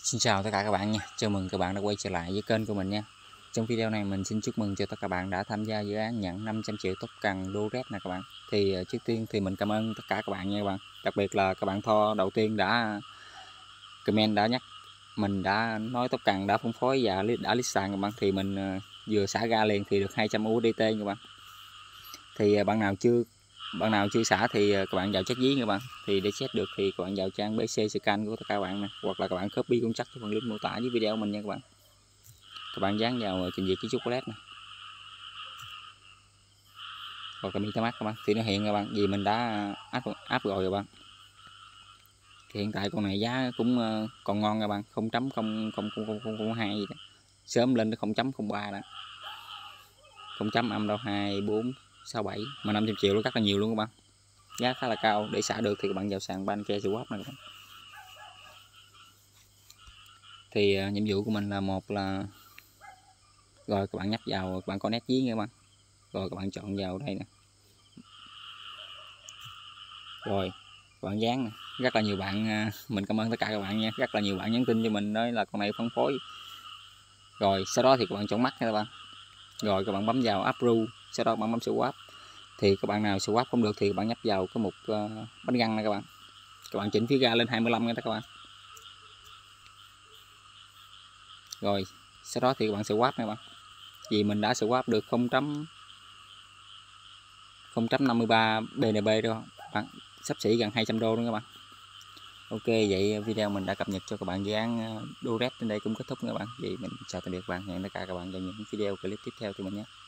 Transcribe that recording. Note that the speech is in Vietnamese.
Xin chào tất cả các bạn nha. Chào mừng các bạn đã quay trở lại với kênh của mình nha. Trong video này mình xin chúc mừng cho tất cả các bạn đã tham gia dự án nhận 500 triệu tóc cần Durex nè các bạn. Thì trước tiên thì mình cảm ơn tất cả các bạn nha các bạn. Đặc biệt là các bạn Tho đầu tiên đã comment đã nhắc mình, đã nói tóc cần đã phân phối và đã list sàn các bạn. Thì mình vừa xả ra liền thì được 200 USDT các bạn. Thì bạn nào chưa xả thì các bạn vào check ví các bạn. Thì để check được thì các bạn vào trang BC scan của tất cả các bạn nè, hoặc là các bạn copy công chắc cho phần link mô tả dưới video của mình nha các bạn. Các bạn dán vào trình duyệt cái chocolate nè, hoặc là MetaMask các bạn, thì nó hiện các bạn vì mình đã áp rồi các bạn. Thì hiện tại con này giá cũng còn ngon các bạn, 0.00002 gì đó. Sớm lên tới 0.03 đó, 0 âm đâu 2467, mà 500 triệu nó rất là nhiều luôn các bạn, giá khá là cao. Để xả được thì các bạn vào sàn Banke Swap này các bạn. Thì nhiệm vụ của mình là một là rồi các bạn nhấp vào, các bạn có nét ví nha các bạn, rồi các bạn chọn vào đây nè, rồi các bạn dán nè. Rất là nhiều bạn, mình cảm ơn tất cả các bạn nha, rất là nhiều bạn nhắn tin cho mình nói là con này phân phối. Rồi sau đó thì các bạn chọn mắt nha các bạn, rồi các bạn bấm vào approve, sau đó các bạn bấm swap. Thì các bạn nào swap không được thì các bạn nhấp vào cái mục bánh răng này các bạn chỉnh phía ga lên 25 nha các bạn. Rồi sau đó thì các bạn swap nha các bạn, vì mình đã swap được 0.53 BNB đâu bạn, sắp xỉ gần 200 đô luôn các bạn. Ok, vậy video mình đã cập nhật cho các bạn dự án Durex đến đây cũng kết thúc nha các bạn. Vậy mình chào tạm biệt các bạn, hẹn tất cả các bạn vào những video clip tiếp theo từ mình nhé.